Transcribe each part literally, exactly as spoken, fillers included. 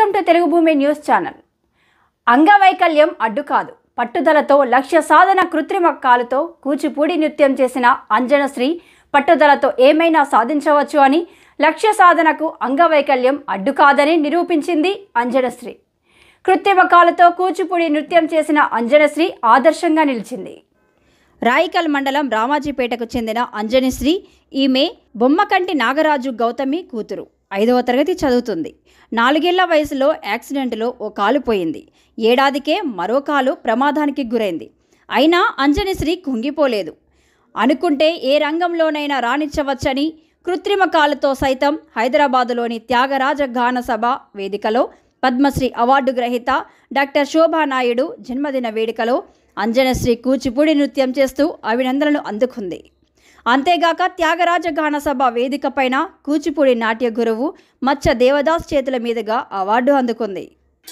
Welcome to Telugu భూమి news channel. అంగవైకల్యం అడ్డు కాదు, పట్టుదలతో లక్ష్య సాధన కృత్రిమ కాలుతో కూచిపూడి నృత్యం చేసిన అంజనశ్రీ పట్టుదలతో ఏమైనా సాధించవచ్చు అని, లక్ష్య సాధనకు అంగవైకల్యం అడ్డు కాదని నిరూపించింది అంజనశ్రీ. కృత్రిమ కాలుతో కూచిపూడి నృత్యం చేసిన అంజనశ్రీ ఆదర్శంగా నిలిచింది. రాయికల్ మండలం రామాజీపేటకు చెందిన అంజనశ్రీ ఈమె బొమ్మకంటి నాగరాజు గౌతమి కూతురు. ఐదవ తరగతి చదువుతుంది. నాలుగేళ్ల వయసులో యాక్సిడెంట్లో ఓ కాలు పోయింది. ఏడాదికే మరో కాలు ప్రమాదానికి గురైంది. అయినా అంజనశ్రీ కుంగిపోలేదు. అనుకుంటే ఏ రంగంలోనైనా రాణించవచ్చని కృత్రిమ కాలుతో సైతం హైదరాబాదులోని త్యాగరాజ గాన సభ వేదికలో పద్మశ్రీ అవార్డు గ్రహీత డాక్టర్ శోభానాయుడు జన్మదిన వేడుకలో అంజనశ్రీ కూచిపూడి నృత్యం చేస్తూ అభినందనలు అందుకుంది. అంతేగాక త్యాగరాజ గాన సభ వేదిక పైన కూచిపూడి నాట్య గురువు మచ్చ దేవదాస్ చేతుల మీదుగా అవార్డు అందుకుంది.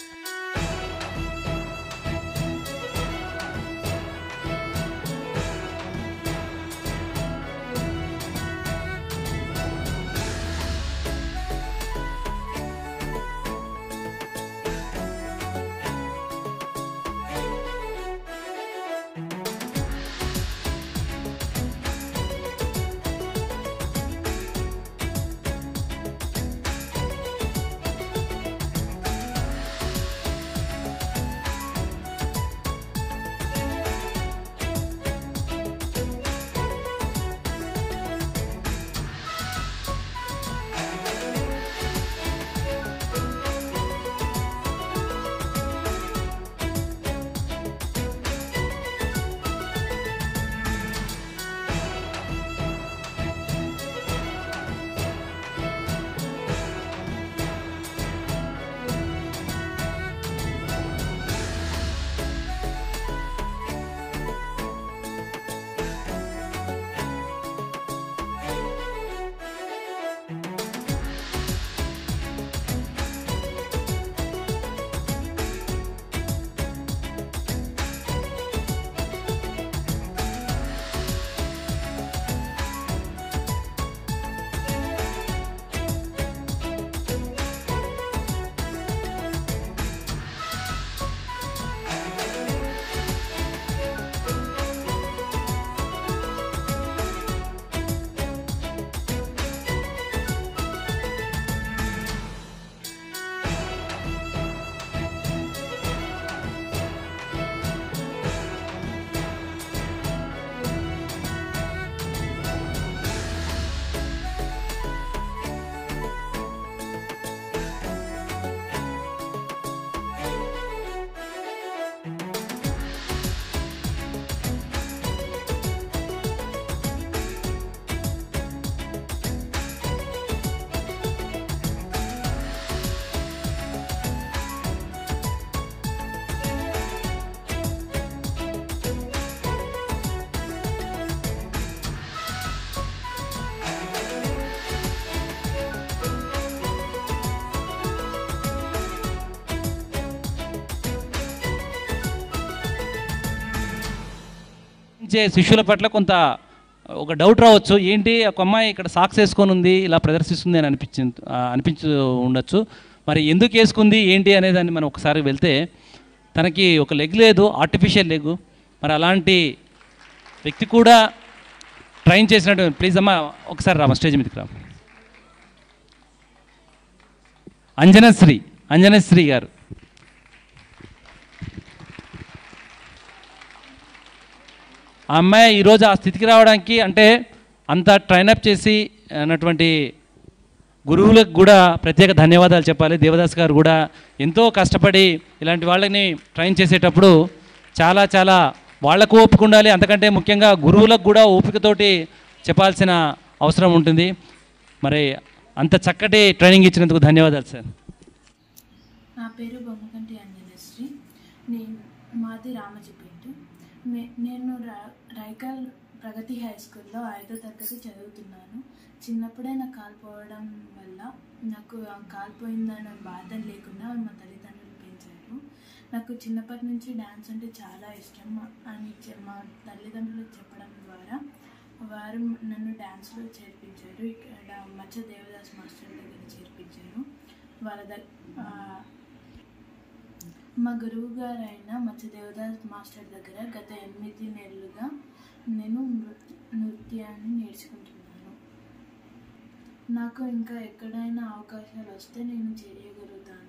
శిష్యుల పట్ల కొంత ఒక డౌట్ రావచ్చు, ఏంటి ఒక అమ్మాయి ఇక్కడ సాక్స్ వేసుకొని ఉంది ఇలా ప్రదర్శిస్తుంది అని అనిపించింది అనిపించు ఉండొచ్చు. మరి ఎందుకు వేసుకుంది ఏంటి అనేదాన్ని మనం ఒకసారి వెళ్తే, తనకి ఒక లెగ్ లేదు, ఆర్టిఫిషియల్ లెగ్. మరి అలాంటి వ్యక్తి కూడా ట్రైన్ చేసినట్టు. ప్లీజ్ అమ్మా ఒకసారి రామా స్టేజ్ మీదకి రా. అంజనశ్రీ అంజనశ్రీ గారు ఆ అమ్మాయి ఈరోజు ఆ స్థితికి రావడానికి అంటే అంత ట్రైనప్ చేసి అన్నటువంటి గురువులకు కూడా ప్రత్యేక ధన్యవాదాలు చెప్పాలి. దేవదాస్ గారు కూడా ఎంతో కష్టపడి ఇలాంటి వాళ్ళని ట్రైన్ చేసేటప్పుడు చాలా చాలా వాళ్లకు ఓపిక ఉండాలి. అంతకంటే ముఖ్యంగా గురువులకు కూడా ఓపికతోటి చెప్పాల్సిన అవసరం ఉంటుంది. మరి అంత చక్కటి ట్రైనింగ్ ఇచ్చినందుకు ధన్యవాదాలు సార్. నా పేరు బొమ్మకంటి అంజనశ్రీ. నేను మాది రామజీపేట. నేను రాయికల్ ప్రగతి హై స్కూల్లో ఐదో తరగతి చదువుతున్నాను. చిన్నప్పుడే నాకు కాలిపోవడం వల్ల నాకు కాలిపోయిందన్న బాధ లేకుండా మా తల్లిదండ్రులు పెంచారు. నాకు చిన్నప్పటి నుంచి డ్యాన్స్ అంటే చాలా ఇష్టం అని మా తల్లిదండ్రులకు చెప్పడం ద్వారా వారు నన్ను డ్యాన్స్లో చేర్పించారు. ఇక్కడ మచ్చ దేవదాస్ మాస్టర్ దగ్గర చేర్పించారు. వాళ్ళ మా గురువు గారైన మత్స్య దేవదాస్ మాస్టర్ దగ్గర గత ఎనిమిది నెలలుగా నేను నృత్యాన్ని నేర్చుకుంటున్నాను. నాకు ఇంకా ఎక్కడైనా అవకాశాలు వస్తే నేను చేయగలుగుతాను.